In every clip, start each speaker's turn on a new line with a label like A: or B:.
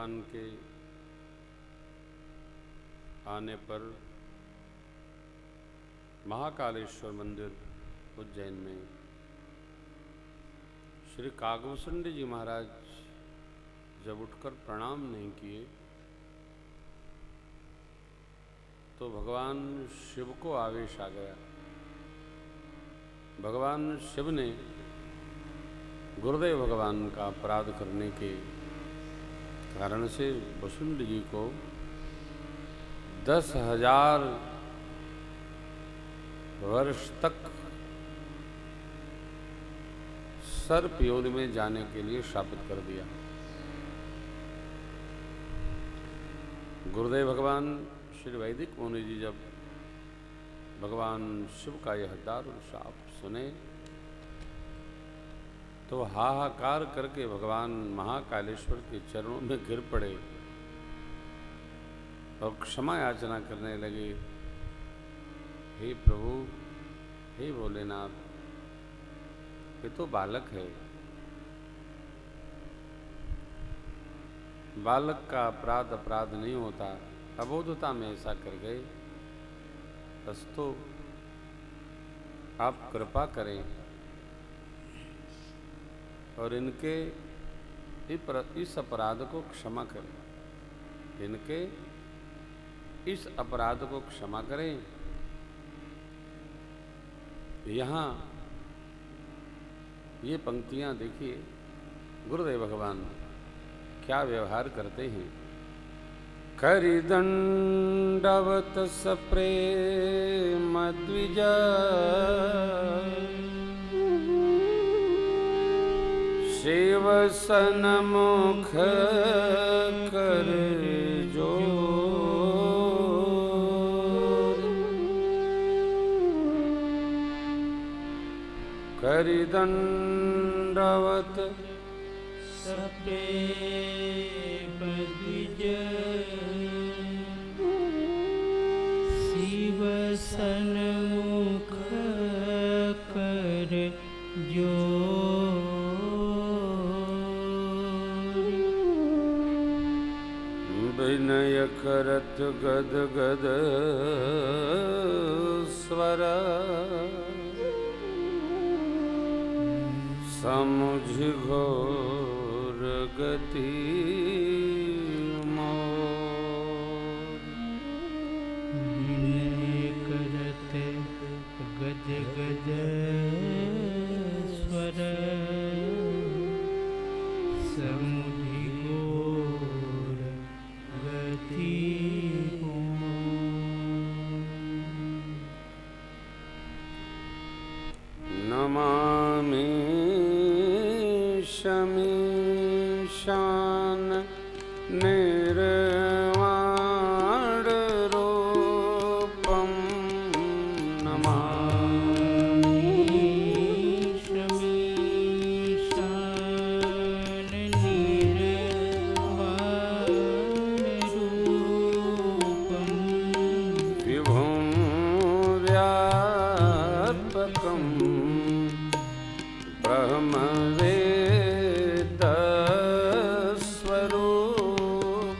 A: भगवान के आने पर महाकालेश्वर मंदिर उज्जैन में श्री काकभूषुंडी जी महाराज जब उठकर प्रणाम नहीं किए तो भगवान शिव को आवेश आ गया। भगवान शिव ने गुरुदेव भगवान का अपराध करने के कारण से भुसुंडी जी को 10,000 वर्ष तक सर्प योनि में जाने के लिए शापित कर दिया। गुरुदेव भगवान श्री वैदिक मुनि जी जब भगवान शिव का यह दारुण शाप सुने तो हाहाकार करके भगवान महाकालेश्वर के चरणों में गिर पड़े और क्षमा याचना करने लगे। हे प्रभु, हे भोलेनाथ, ये तो बालक है, बालक का अपराध नहीं होता, अबोधता में ऐसा कर गए, बस तो आप कृपा करें और इनके इस अपराध को क्षमा करें, इनके इस अपराध को क्षमा करें। यहाँ ये पंक्तियाँ देखिए, गुरुदेव भगवान क्या व्यवहार करते हैं। करि दंडवत सप्रेम द्विज शिव सन्मुख कर जो करि दंडवत
B: सप्रेम द्विज शिव सन्मुख कर जोर
A: विनय करत गद गद स्वर समुझ घोर गति मोर।
B: विनय करत गद गद स्वर समुझ घोर गति
A: नमामि शमीशान निर्वाण रूपम
B: नमामि शमीशान निर्वाण रूपम
A: विभुं व्यापकं ब्रह्मवेद स्वरूपम्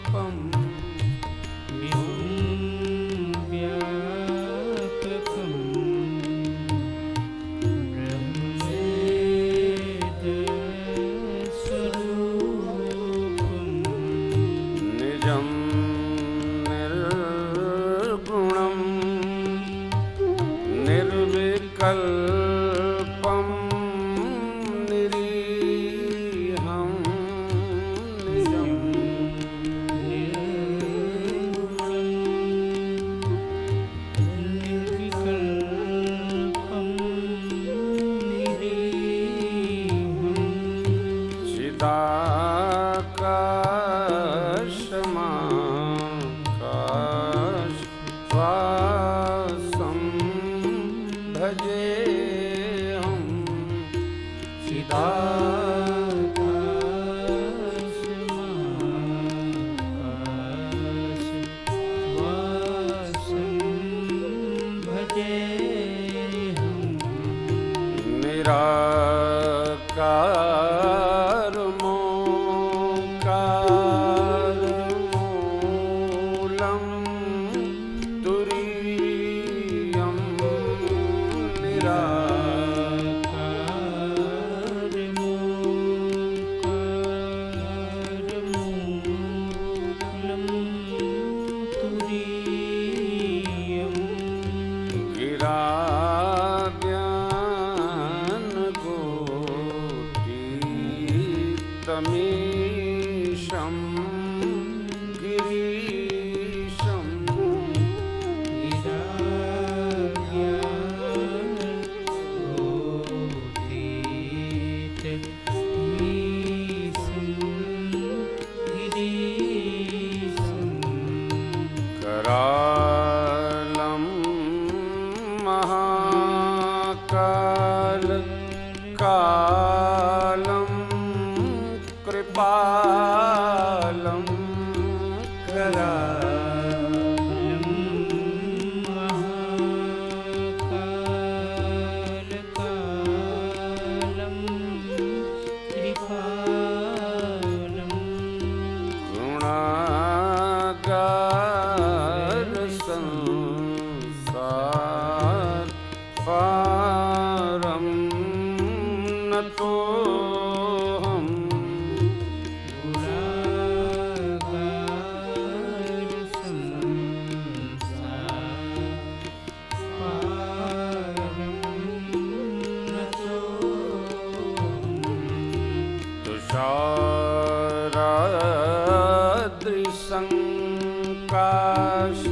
A: संकाश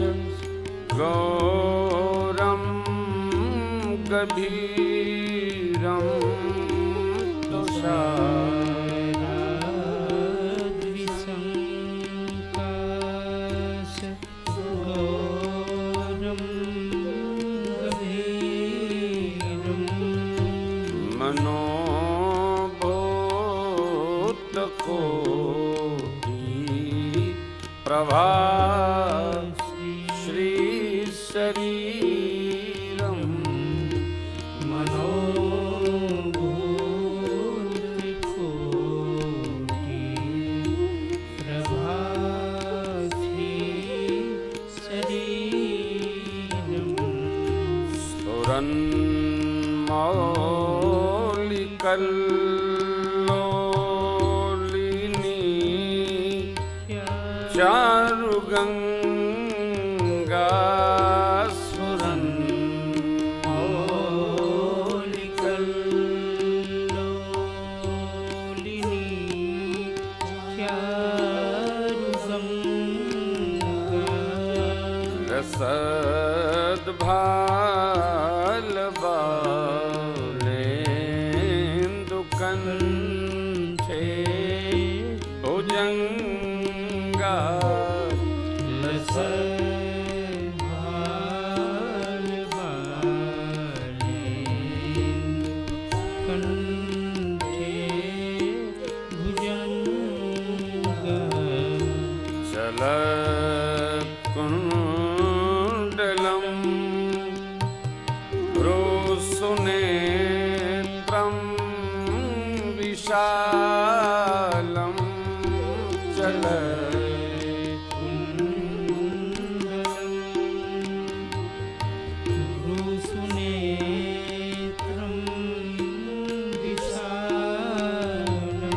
A: गौरम गभीरम
B: तुषाराद्रिसंकाश गौरम गभीरम
A: मनोभूतकोटि प्रभा श्री शरीरम
B: मनोभूतकोटि प्रभा श्री शरीरम
A: स्फुरन्मौलिकल्लोलिनी चारुगंगा स्फुरन्
B: मौलिकल्लोलिनी चारुगंगा
A: रसद्भालबालेन्दुकण्ठे भुजङ्गा
B: कंठे भुजंगा
A: चलकुण्डलं भ्रूसुनेत्रं विशालं चल
B: भ्रूसुनेत्रं विशालं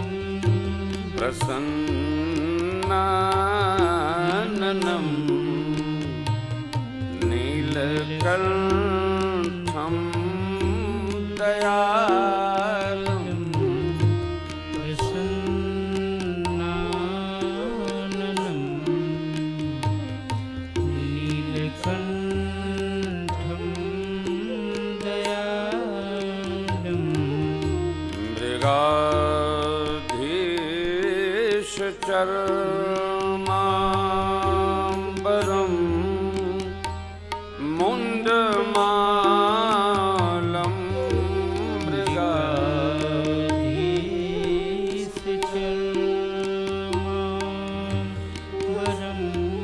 A: प्रसन्नाननं नीलकण्ठं दयालं
B: प्रसन्नाननं नीलकण्ठं दयालं
A: मृगाधीशचर्माम्बरं मुण्डमालं
B: मृगाधीशचर्माम्बरं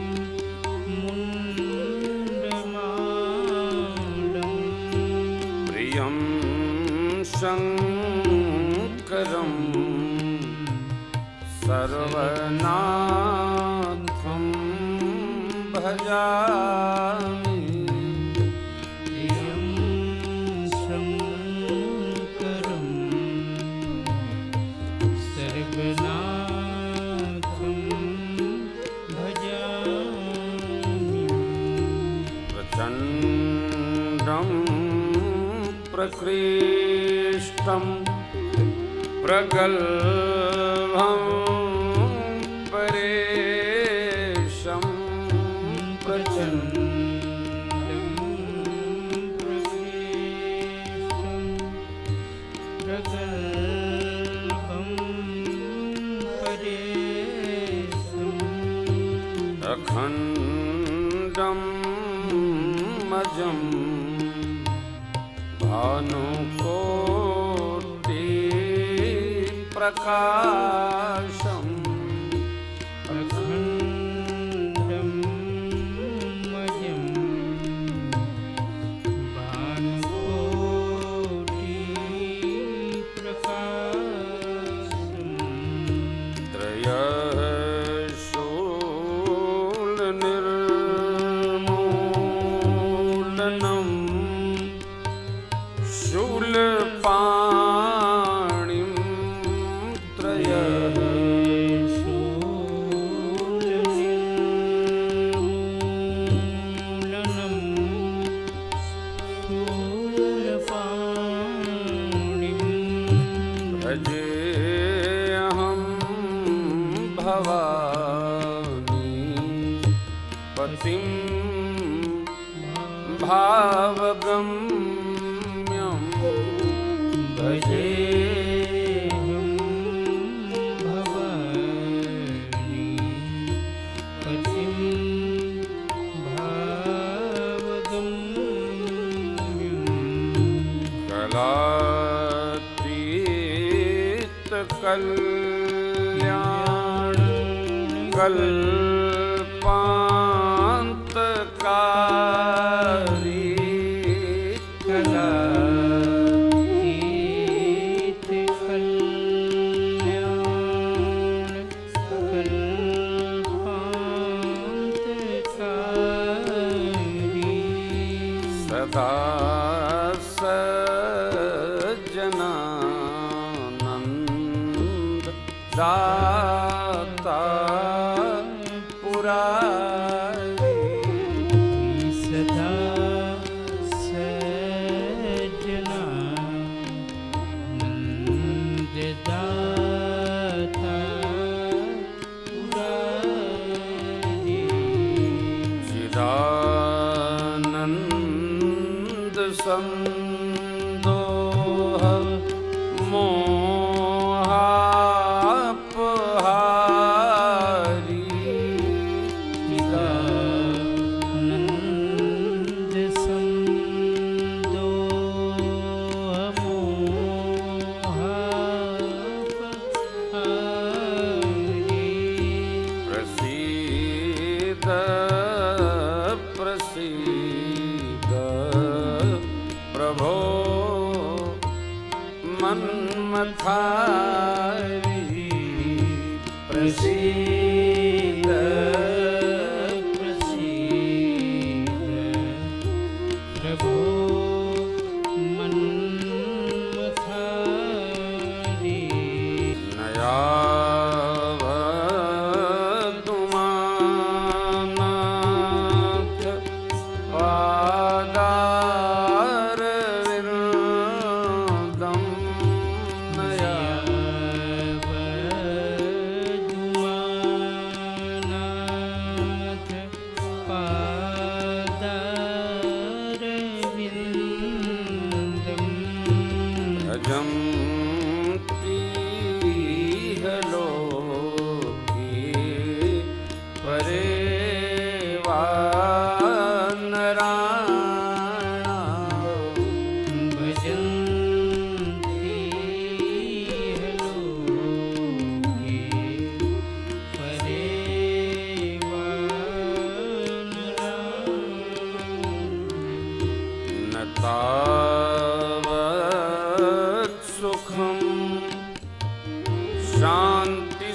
B: मुण्डमालं
A: प्रियं शङ्करं सर्वनाथं भजामि
B: प्रियं शङ्करं सर्वनाथं भजामि
A: प्रचण्डं प्रकृष्टं प्रगल्भं परेशं
B: प्रचण्डं प्रकृष्टं प्रगल्भं परेशम्
A: अखण्डं मजं भानुकोटि प्रकाशम्
B: अखण्डं मयं भानुकोटि प्रकाशम्
A: त्रयशूलनिर्मूलनं शूलपाणिं त्रयः पतिं भावगम्यं
B: भजेऽहं भवानी पतिं भावगम्यं
A: कलातीत कल्याण कल्पान्तकारी
B: कलातीत कल्याण कल्पान्तकारी
A: सदा सज्जनानन्द दाता पुरारी
B: सदा सज्जनानन्ददाता पुरारी
A: चिदानन्द संदोह मोहापहारी
B: चिदानन्द संदोह मोहापहारी
A: प्रसीद प्रसीद प्रभो मन्मथारी प्रसीद
B: प्रसीद प्रभो मन्मथारी
A: नयावदुमानाथ पादारविन्दं नया
B: दुमानाथ पादारविन्दं
A: भजन्तीह लोके परे वा नराणाम्
B: भजन्ति लोके परे वा नराणाम्।
A: न तावत् सुखं शान्ति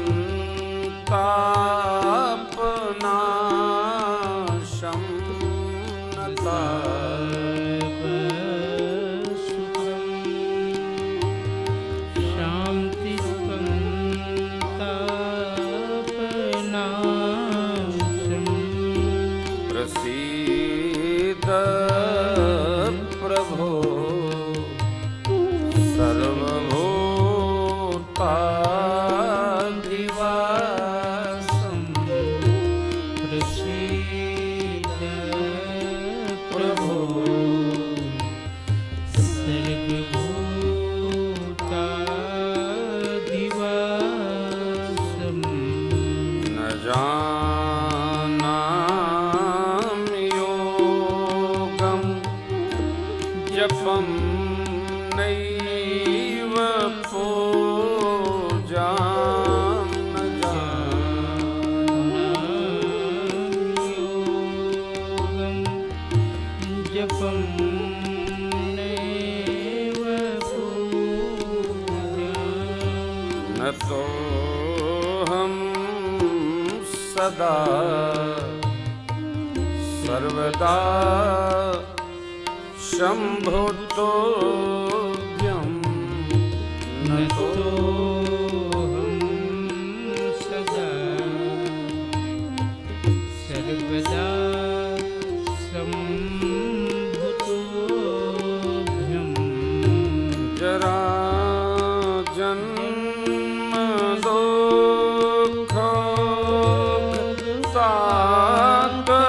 A: सन्तापनाशं न प्रसीद प्रभो सर्वभूताधिवासं
B: प्रसीद प्रभो सर्वभूताधिवासं
A: न जानामि योगं जपं नैव पूजां न
B: योगं जपं नैव पूजां
A: न तोऽहं सदा सर्वदा शम्भुतोऽभ्यं न
B: तोऽहं सदा सर्वदा सम्भुतोऽभ्यं
A: जरा जन्म दुःख तातः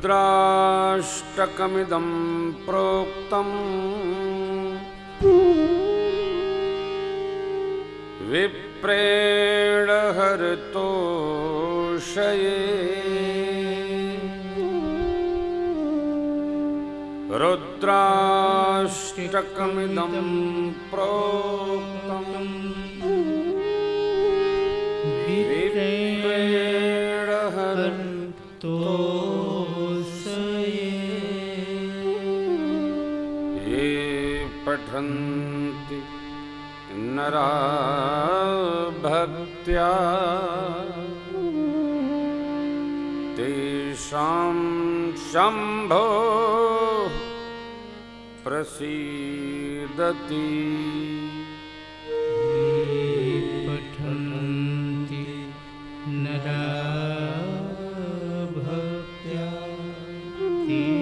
A: रुद्राष्टकमिदं प्रोक्तम् विप्रेण हरतोषये रुद्राष्टकमिदं प्रोक्तम् विप्रेण हरतोषये ये पठन्ति नरा भक्त्या तेषां शम्भो प्रसीदति।
B: पठन्ति नरा भक्त्या